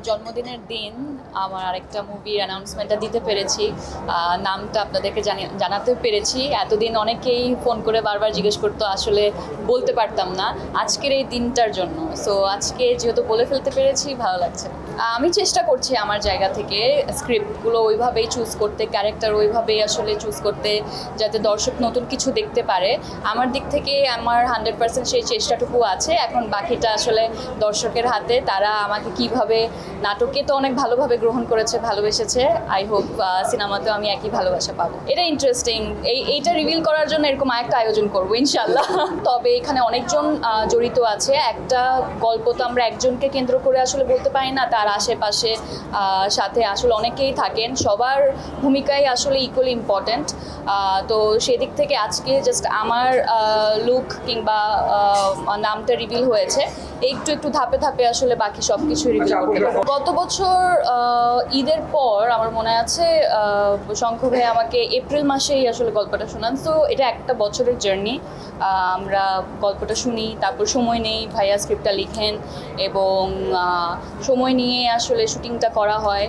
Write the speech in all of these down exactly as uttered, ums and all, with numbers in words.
জন্মদিনের দিন আমার আরেকটা মুভির অ্যানাউন্সমেন্টটা দিতে পেরেছি। নামটা আপনাদেরকে জানাতে পেরেছি। এতদিন অনেকেই ফোন করে বারবার জিজ্ঞেস করতো, আসলে বলতে পারতাম না আজকের এই দিনটার জন্য। সো আজকে যেহেতু বলে ফেলতে পেরেছি, ভালো লাগছে। আমি চেষ্টা করছি আমার জায়গা থেকে স্ক্রিপ্টগুলো ওইভাবেই চুজ করতে, ক্যারেক্টার ওইভাবেই আসলে চুজ করতে, যাতে দর্শক নতুন কিছু দেখতে পারে। আমার দিক থেকে আমার হান্ড্রেড পার্সেন্ট সেই চেষ্টাটুকু আছে। এখন বাকিটা আসলে দর্শকের হাতে, তারা আমাকে কিভাবে, নাটকে তো অনেক ভালোভাবে গ্রহণ করেছে, ভালোবেসেছে। আই হোপ সিনেমাতেও আমি একই ভালোবাসা পাবো। এটা ইন্টারেস্টিং। এই এইটা রিভিল করার জন্য এরকম একটা আয়োজন করবো ইনশাল্লাহ। তবে এখানে অনেকজন জড়িত আছে। একটা গল্প তো আমরা একজনকে কেন্দ্র করে আসলে বলতে পারি না, তার আশেপাশে সাথে আসলে অনেকেই থাকেন। সবার ভূমিকাই আসলে ইকুয়ালি ইম্পর্ট্যান্ট। তো সেদিক থেকে আজকে জাস্ট আমার লুক কিংবা নামটা রিভিল হয়েছে, একটু একটু ধাপে ধাপে আসলে বাকি সব কিছু রিভিল করতে পারবো। গত বছর ঈদের পর আমার মনে আছে শঙ্খ ভাই আমাকে এপ্রিল মাসেই আসলে গল্পটা শোনান। তো এটা একটা বছরের জার্নি। আমরা গল্পটা শুনি, তারপর সময় নেই, ভাইয়া স্ক্রিপ্টটা লিখেন এবং সময় নিয়ে আসলে শুটিংটা করা হয়।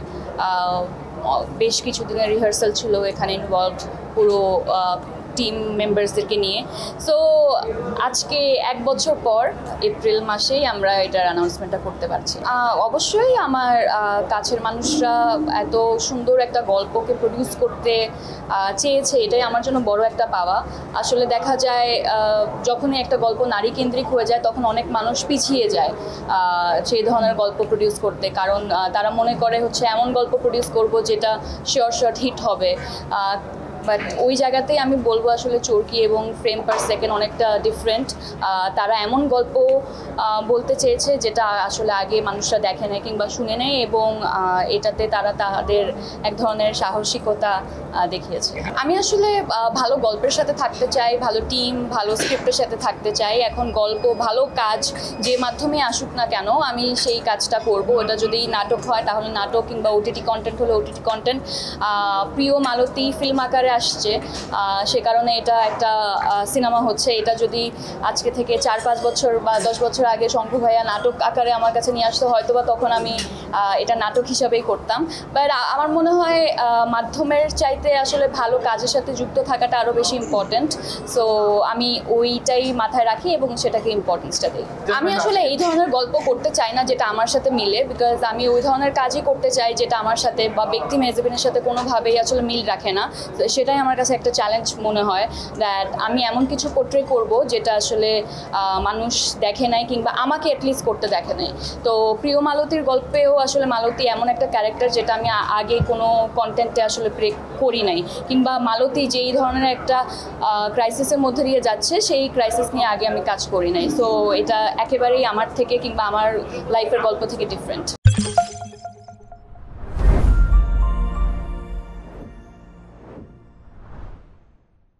বেশ কিছুদিনের রিহার্সাল ছিল এখানে ইনভলভড, পুরো টিম মেম্বার্সদেরকে নিয়ে। সো আজকে এক বছর পর এপ্রিল মাসেই আমরা এটার অ্যানাউন্সমেন্টটা করতে পারছি। অবশ্যই আমার কাছের মানুষরা এত সুন্দর একটা গল্পকে প্রডিউস করতে চেয়েছে, এটাই আমার জন্য বড় একটা পাওয়া। আসলে দেখা যায় যখনই একটা গল্প নারী কেন্দ্রিক হয়ে যায়, তখন অনেক মানুষ পিছিয়ে যায় সেই ধরনের গল্প প্রডিউস করতে, কারণ তারা মনে করে হচ্ছে এমন গল্প প্রডিউস করব যেটা শিওর শর্ট হিট হবে। বাট ওই জায়গাতেই আমি বলবো আসলে চরকি এবং ফ্রেম পার সেকেন্ড অনেকটা ডিফারেন্ট। তারা এমন গল্প বলতে চেয়েছে যেটা আসলে আগে মানুষরা দেখে নেয় কিংবা শুনে নেয়, এবং এটাতে তারা তাদের এক ধরনের সাহসিকতা দেখিয়েছে। আমি আসলে ভালো গল্পের সাথে থাকতে চাই, ভালো টিম, ভালো স্ক্রিপ্টের সাথে থাকতে চাই। এখন গল্প, ভালো কাজ যে মাধ্যমে আসুক না কেন, আমি সেই কাজটা করব। ওটা যদি নাটক হয় তাহলে নাটক, কিংবা ওটিটি কন্টেন্ট হলে OTT content. Priyo Maloti film আকারে আসছে, সে কারণে এটা একটা সিনেমা হচ্ছে। এটা যদি আজকে থেকে চার পাঁচ বছর বা দশ বছর আগে শঙ্খ ভাইয়া নাটক আকারে আমার কাছে নিয়ে আসতো, হয়তো বা তখন আমি এটা নাটক হিসাবেই করতাম। বাট আমার মনে হয় মাধ্যমের চাইতে আসলে ভালো কাজের সাথে যুক্ত থাকাটা আরও বেশি ইম্পর্ট্যান্ট। সো আমি ওইটাই মাথায় রাখি এবং সেটাকে ইম্পর্টেন্সটা দিই। আমি আসলে এই ধরনের গল্প করতে চাই না যেটা আমার সাথে মিলে, বিকজ আমি ওই ধরনের কাজই করতে চাই যেটা আমার সাথে বা ব্যক্তি মেজাবিনের সাথে কোনোভাবেই আসলে মিল রাখে না। সেটাই আমার কাছে একটা চ্যালেঞ্জ মনে হয়, দ্যাট আমি এমন কিছু পোট্রে করব যেটা আসলে মানুষ দেখে নাই কিংবা আমাকে অ্যাটলিস্ট করতে দেখে নাই। তো প্রিয় মালতীর গল্পেও আসলে মালতী এমন একটা ক্যারেক্টার যেটা আমি আগে কোনো কন্টেন্টে আসলে প্রে করি নাই, কিংবা মালতী যেই ধরনের একটা ক্রাইসিসের মধ্যে দিয়ে যাচ্ছে, সেই ক্রাইসিস নিয়ে আগে আমি কাজ করি নাই। সো এটা একেবারেই আমার থেকে কিংবা আমার লাইফের গল্প থেকে ডিফারেন্ট।